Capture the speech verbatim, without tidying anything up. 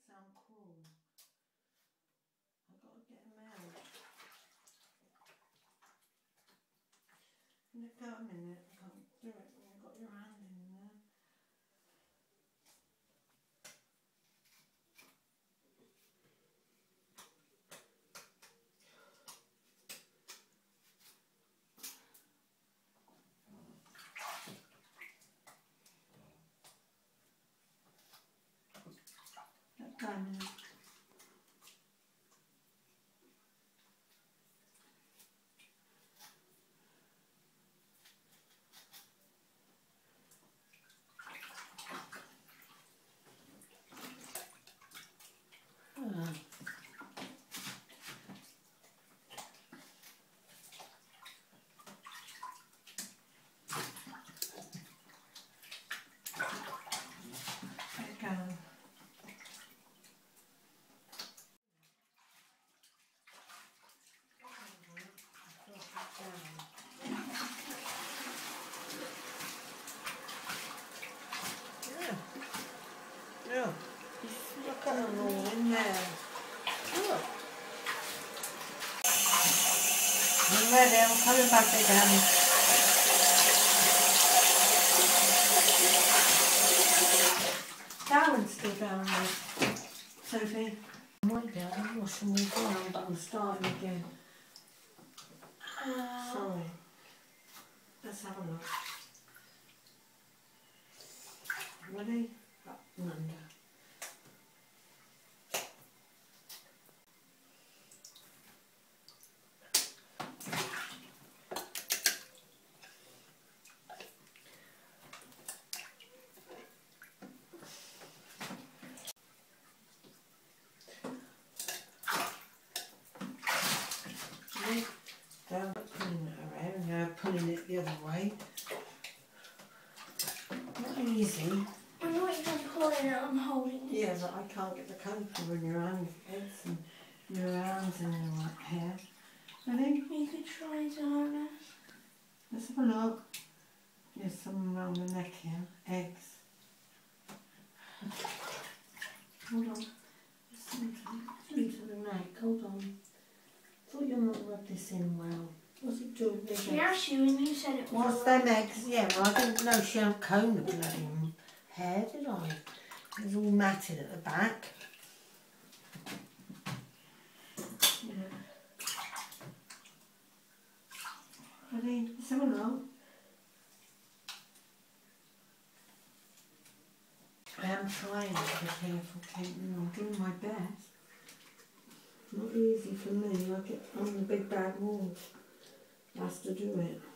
sound cool. I've got to get them out. Look out a minute, I can't do it when you've got your hand in there. Look out a minute. Look, look at them all in there. Look. I'm ready, I'm coming back again. Darren's still down there. Sophie. I might be able to wash them all down, but I'm starting again. Uh, Sorry. Let's have a look. Ready? Up and under. Down, pulling it around, now pulling it the other way. Not easy. I'm not even pulling it, I'm holding it. Yeah, but I can't get the cover in your hands and your arms and your hair. Ready? You could try, Dara. Let's have a look. There's some around the neck here. Eggs. Hold on. Just into, into the neck. Hold on. I thought you might rub this in well. What's it doing? She asked you and you said it was. What's them eggs? Yeah, well, I didn't know she hadn't combed the bloody hair, did I? It was all matted at the back. Yeah. Ready? Let's have a look. I am trying to be careful, Kate. I'm doing my best. Not easy for me. I get on the big bad wall. Has to do it.